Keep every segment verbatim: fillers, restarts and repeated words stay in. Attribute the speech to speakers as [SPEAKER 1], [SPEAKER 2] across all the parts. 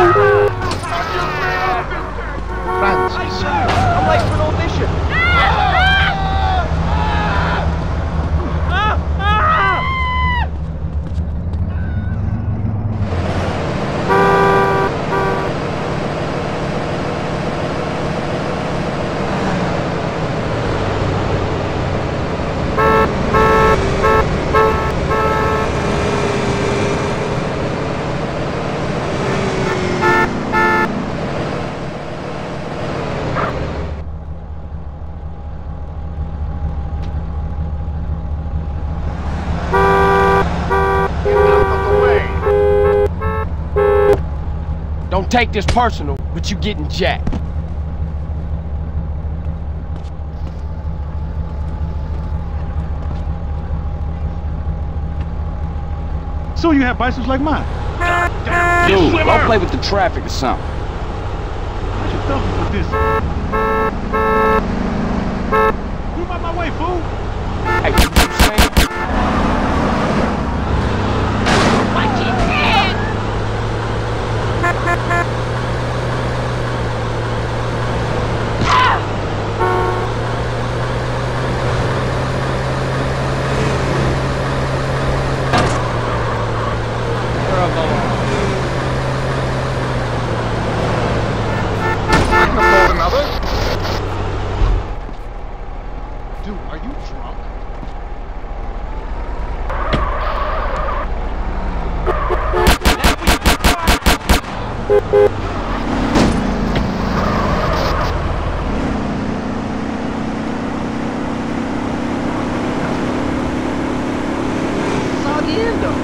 [SPEAKER 1] Francis. I'm late for an audition. Don't take this personal, but you getting jacked.
[SPEAKER 2] So you have bicycles like mine?
[SPEAKER 3] Dude, don't play with the traffic or something.
[SPEAKER 2] I should tell you for this. Move out my way, fool!
[SPEAKER 3] Hey, what you saying?
[SPEAKER 4] Watch his head!
[SPEAKER 1] Dude, are you drunk? Soggy endo.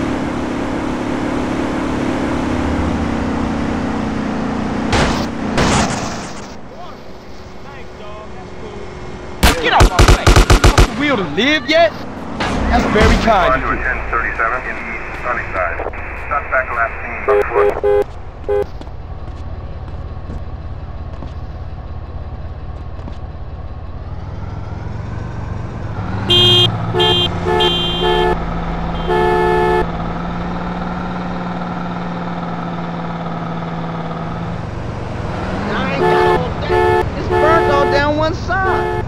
[SPEAKER 3] Get out my way! Off the wheel to live yet? That's very kind of you.
[SPEAKER 5] ten thirty-seven in East Sunnyside. Suspect last seen on foot.
[SPEAKER 1] I ain't got all day. It's burnt all down one side.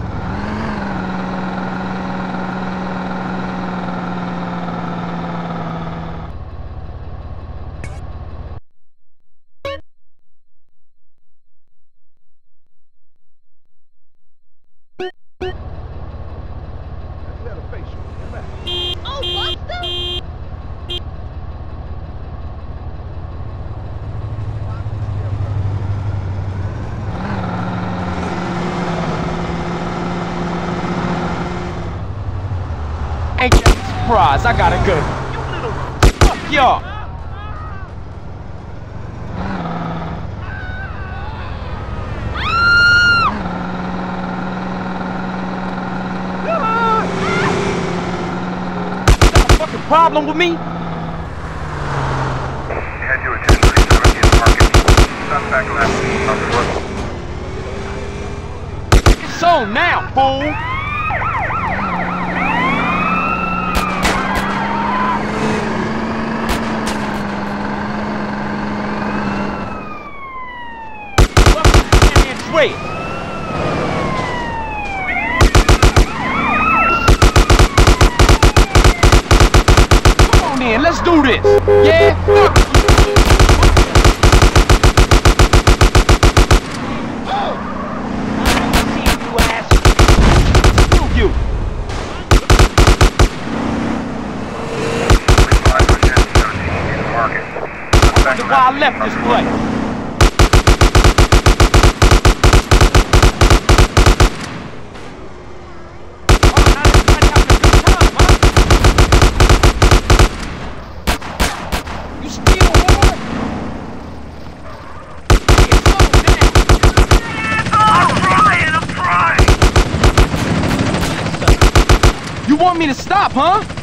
[SPEAKER 4] Oh, Buster!
[SPEAKER 3] Ain't that a surprise? I got a good one. Fuck y'all! Problem with me?
[SPEAKER 5] Head to a ten thirty-seven in Market. Suspect last seen on foot.
[SPEAKER 3] It's on now, fool! Wait! Let's do this! Yeah? Fuck you! You ass! Screw you! I wonder why I left this place. You want me to stop, huh?